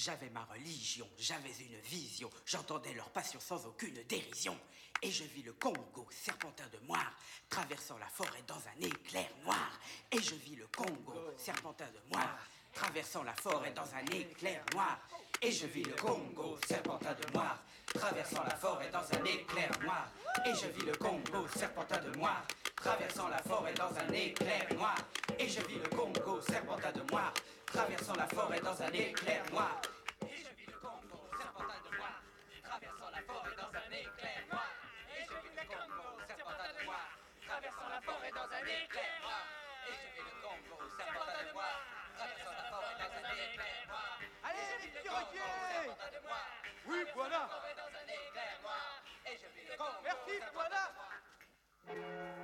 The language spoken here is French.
J'avais ma religion, j'avais une vision, j'entendais leur passion sans aucune dérision. Et je vis le Congo, serpentin de moire, traversant la forêt dans un éclair noir. Et je vis le Congo, serpentin de moire, traversant la forêt dans un éclair noir. Et je vis le Congo, serpentin de moire, traversant la forêt dans un éclair noir. Et je vis le Congo, serpentin de moire, traversant la forêt dans un éclair noir. Et je vis le Congo, serpentin de moire, traversant la forêt dans un éclair noir. Et je vis le Congo, serpentin de moire, traversant la forêt dans un éclair noir. Et je vis le Congo, serpentin de moire, traversant la forêt dans un éclair noir. Et je vis le Congo, serpentin de moire, traversant la forêt dans un éclair noir. Allez les perroquets! Oui, voilà! Et je vis le Congo, Merci, voilà!